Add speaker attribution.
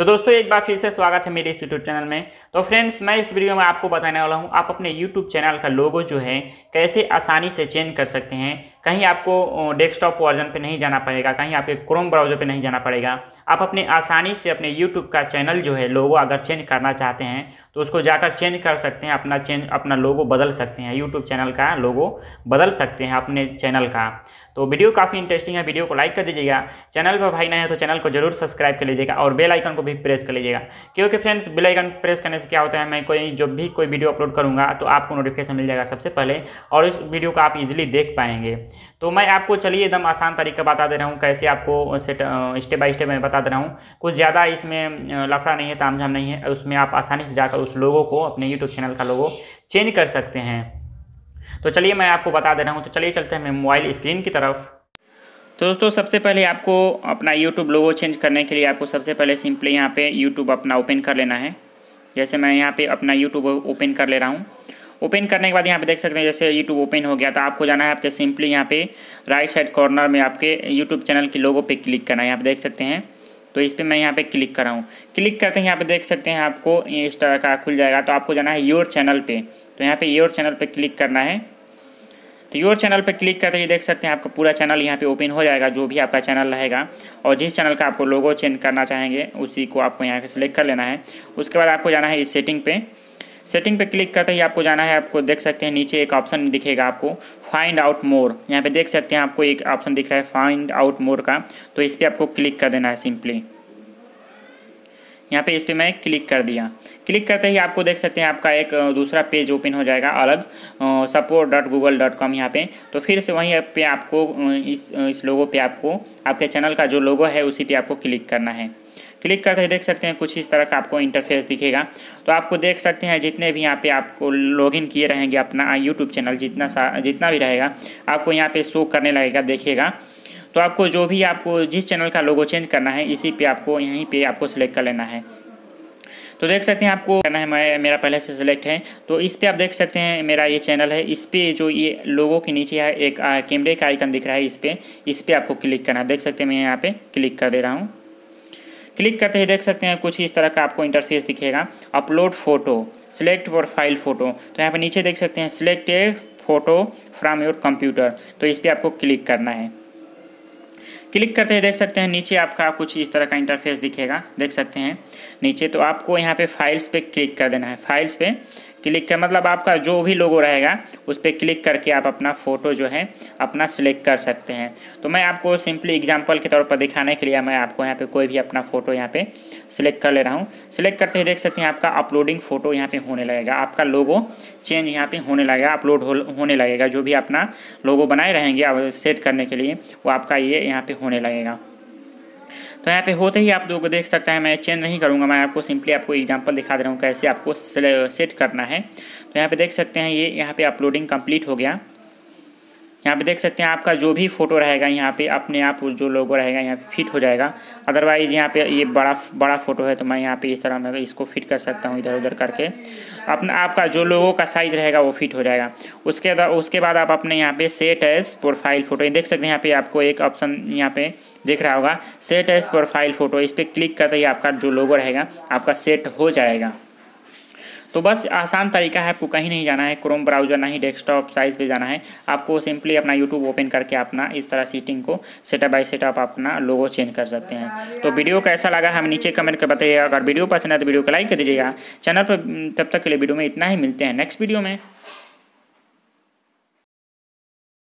Speaker 1: तो दोस्तों एक बार फिर से स्वागत है मेरे इस यूट्यूब चैनल में। तो फ्रेंड्स, मैं इस वीडियो में आपको बताने वाला हूं आप अपने यूट्यूब चैनल का लोगो जो है कैसे आसानी से चेंज कर सकते हैं। कहीं आपको डेस्कटॉप वर्जन पे नहीं जाना पड़ेगा, कहीं आपके क्रोम ब्राउज़र पे नहीं जाना पड़ेगा। आप अपने आसानी से अपने यूट्यूब का चैनल जो है लोगो अगर चेंज करना चाहते हैं तो उसको जाकर चेंज कर सकते हैं। अपना लोगो बदल सकते हैं, यूट्यूब चैनल का लोगो बदल सकते हैं अपने चैनल का। तो वीडियो काफ़ी इंटरेस्टिंग है, वीडियो को लाइक कर दीजिएगा। चैनल पर भाई नए हैं तो चैनल को जरूर सब्सक्राइब कर लीजिएगा और बेल आइकन को भी प्रेस कर लीजिएगा, क्योंकि फ्रेंड्स बेल आइकन प्रेस करने से क्या होता है, मैं जब भी कोई वीडियो अपलोड करूंगा तो आपको नोटिफिकेशन मिल जाएगा सबसे पहले और इस वीडियो को आप इजीली देख पाएंगे। तो मैं आपको चलिए एकदम आसान तरीका बता दे रहा हूँ कैसे आपको स्टेप बाय स्टेप मैं बता दे रहा हूँ। कुछ ज़्यादा इसमें लफड़ा नहीं है, तामझाम नहीं है। उसमें आप आसानी से जाकर उस लोगों को, अपने यूट्यूब चैनल का लोगो चेंज कर सकते हैं। तो चलिए मैं आपको बता दे रहा हूँ। तो चलिए चलते हैं मोबाइल स्क्रीन की तरफ। तो दोस्तों सबसे पहले आपको अपना यूट्यूब लोगो चेंज करने के लिए आपको सबसे पहले सिंपली यहाँ पे यूट्यूब अपना ओपन कर लेना है। जैसे मैं यहाँ पे अपना यूट्यूब ओपन कर ले रहा हूँ। ओपन करने के बाद यहाँ पे देख सकते हैं जैसे यूट्यूब ओपन हो गया, तो आपको जाना है आपके सिंपली यहाँ पे राइट साइड कॉर्नर में आपके यूट्यूब चैनल के लोगो पे क्लिक करना है। यहाँ पे देख सकते हैं, तो इस पर मैं यहाँ पे क्लिक कर रहा हूँ। क्लिक करते हैं यहाँ पे देख सकते हैं आपको इस तरह का खुल जाएगा। तो आपको जाना है योर चैनल पे, तो यहाँ पे योर चैनल पे क्लिक करना है। तो योर चैनल पे क्लिक करते ही देख सकते हैं आपका पूरा चैनल यहाँ पे ओपन हो जाएगा, जो भी आपका चैनल रहेगा। और जिस चैनल का आपको लोगो चेंज करना चाहेंगे उसी को आपको यहाँ पे सिलेक्ट कर लेना है। उसके बाद आपको जाना है इस सेटिंग पे क्लिक करते ही आपको जाना है, आपको देख सकते हैं नीचे एक ऑप्शन दिखेगा आपको फाइंड आउट मोर। यहाँ पे देख सकते हैं आपको एक ऑप्शन दिख रहा है फाइंड आउट मोर का, तो इस पर आपको क्लिक कर देना है सिंपली। यहाँ पे इस पर मैं क्लिक कर दिया। क्लिक करते ही आपको देख सकते हैं आपका एक दूसरा पेज ओपन हो जाएगा अलग, support.google.com यहाँ पे। तो फिर से वहीं पे आपको इस लोगो पे आपको आपके चैनल का जो लोगो है उसी पे आपको क्लिक करना है। क्लिक करते ही देख सकते हैं कुछ इस तरह का आपको इंटरफेस दिखेगा। तो आपको देख सकते हैं जितने भी यहाँ पे आपको लॉगिन किए रहेंगे अपना यूट्यूब चैनल, जितना भी रहेगा आपको यहाँ पे शो करने लगेगा, देखिएगा। तो आपको जो भी आपको जिस चैनल का लोगो चेंज करना है इसी पे आपको यहीं पे आपको सिलेक्ट कर लेना है। तो देख सकते हैं आपको करना है, मेरा पहले से सिलेक्ट है। तो इस पे आप देख सकते हैं मेरा ये चैनल है। इस पे जो ये लोगो के नीचे है एक कैमरे का आइकन दिख रहा है, इस पे आपको क्लिक करना है। देख सकते हैं मैं यहाँ पे क्लिक कर दे रहा हूँ। क्लिक करते ही देख सकते हैं कुछ इस तरह का आपको इंटरफेस दिखेगा, upload photo, select for file photo. तो यहाँ पे नीचे देख सकते हैं select a photo from your computer, तो इस पर आपको क्लिक करना है। क्लिक करते ही देख सकते हैं नीचे आपका कुछ इस तरह का इंटरफेस दिखेगा, देख सकते हैं नीचे। तो आपको यहाँ पे फाइल्स पे क्लिक कर देना है। फाइल्स पे क्लिक कर मतलब आपका जो भी लोगो रहेगा उस पर क्लिक करके आप अपना फ़ोटो जो है अपना सिलेक्ट कर सकते हैं। तो मैं आपको सिंपली एग्जांपल के तौर पर दिखाने के लिए मैं आपको यहाँ पे कोई भी अपना फ़ोटो यहाँ पे सिलेक्ट कर ले रहा हूँ। सिलेक्ट करते ही देख सकते हैं आपका अपलोडिंग फ़ोटो यहाँ पे होने लगेगा, आपका लोगो चेंज यहाँ पे होने लगेगा, अपलोड होने लगेगा। जो भी अपना लोगो बनाए रहेंगे अब सेट करने के लिए वो आपका ये यहाँ पे होने लगेगा। तो यहाँ पे होते ही आप लोग देख सकते हैं, मैं चेंज नहीं करूँगा, मैं आपको सिंपली आपको एग्जांपल दिखा दे रहा हूँ कैसे आपको सेट करना है। तो यहाँ पे देख सकते हैं ये यहाँ पे अपलोडिंग कंप्लीट हो गया। यहाँ पे देख सकते हैं आपका जो भी फ़ोटो रहेगा यहाँ पे अपने आप जो लोगो रहेगा यहाँ पे फिट हो जाएगा। अदरवाइज़ यहाँ पे ये बड़ा फ़ोटो है तो मैं यहाँ पे इस तरह मैं इसको फिट कर सकता हूँ इधर उधर करके। अपना आपका जो लोगो का साइज़ रहेगा वो फिट हो जाएगा। उसके बाद आप अपने यहाँ पे सेट एज प्रोफाइल फ़ोटो, देख सकते हैं यहाँ पे आपको एक ऑप्शन यहाँ पे दिख रहा होगा सेट एज प्रोफाइल फ़ोटो। इस पर क्लिक करते ही आपका जो लोगो रहेगा आपका सेट हो जाएगा। तो बस आसान तरीका है, आपको कहीं नहीं जाना है, क्रोम ब्राउज़र ना ही डेस्कटॉप साइज़ पे जाना है। आपको सिंपली अपना यूट्यूब ओपन करके अपना इस तरह सेटिंग को सेटअप बाय सेटअप अपना लोगो चेंज कर सकते हैं। तो वीडियो कैसा लगा हम नीचे कमेंट कर बताइएगा। अगर वीडियो पसंद है तो वीडियो को लाइक कर दीजिएगा। चैनल पर तब तक के लिए वीडियो में इतना ही, मिलते हैं नेक्स्ट वीडियो में।